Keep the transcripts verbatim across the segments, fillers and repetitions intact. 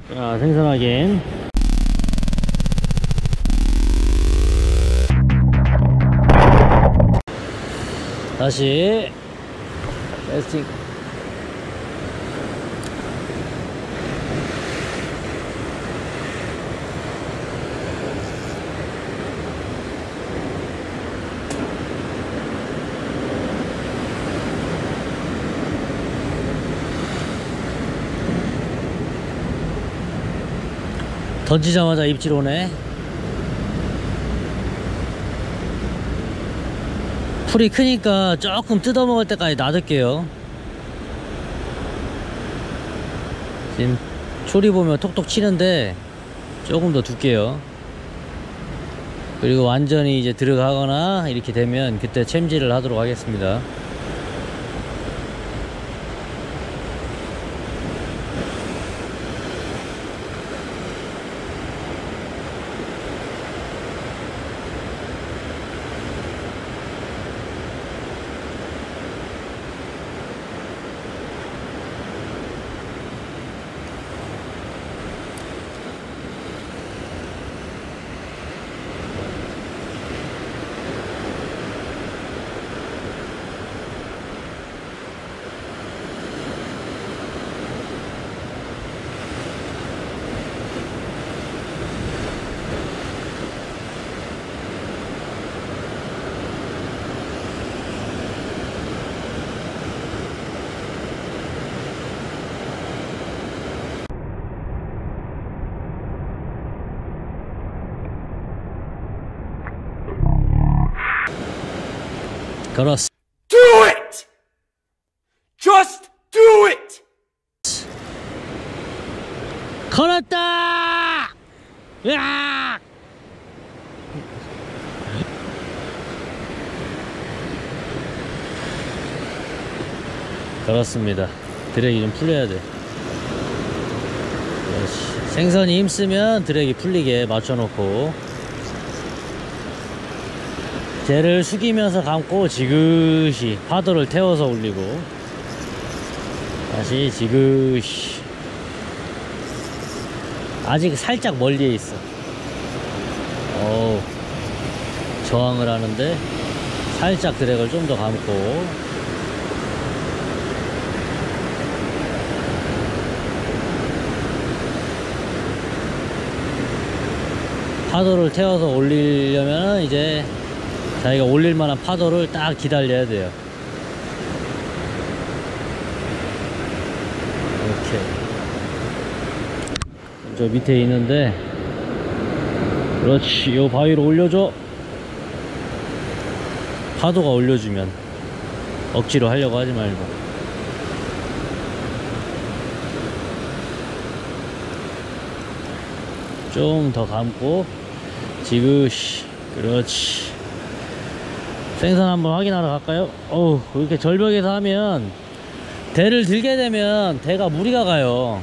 자, 생선 확인. 다시 캐스팅. 던지자마자 입질 오네. 풀이 크니까 조금 뜯어 먹을 때까지 놔둘게요. 지금 초리 보면 톡톡 치는데 조금 더 둘게요. 그리고 완전히 이제 들어가거나 이렇게 되면 그때 챔질을 하도록 하겠습니다. 걸었어. Do it! Just do it! 걸었다! 으악! 걸었습니다. 드랙이 좀 풀려야 돼. 그렇지. 생선이 힘쓰면 드랙이 풀리게 맞춰놓고 쟤를 숙이면서 감고 지그시 파도를 태워서 올리고 다시 지그시. 아직 살짝 멀리에 있어. 어우, 저항을 하는데 살짝 드랙을 좀 더 감고 파도를 태워서 올리려면 이제 자기가 올릴만한 파도를 딱 기다려야 돼요. 이렇게 저 밑에 있는데, 그렇지, 요 바위로 올려줘. 파도가 올려주면 억지로 하려고 하지 말고. 좀 더 감고 지그시. 그렇지. 생선 한번 확인하러 갈까요? 어우, 이렇게 절벽에서 하면 대를 들게 되면 대가 무리가 가요.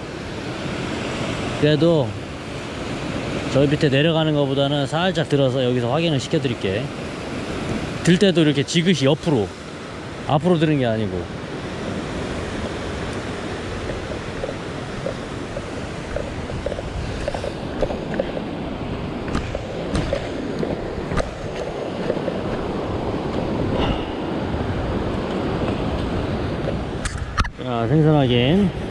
그래도 저 밑에 내려가는 것보다는 살짝 들어서 여기서 확인을 시켜 드릴게. 들 때도 이렇게 지그시 옆으로, 앞으로 드는 게 아니고. 자, 생선 확인.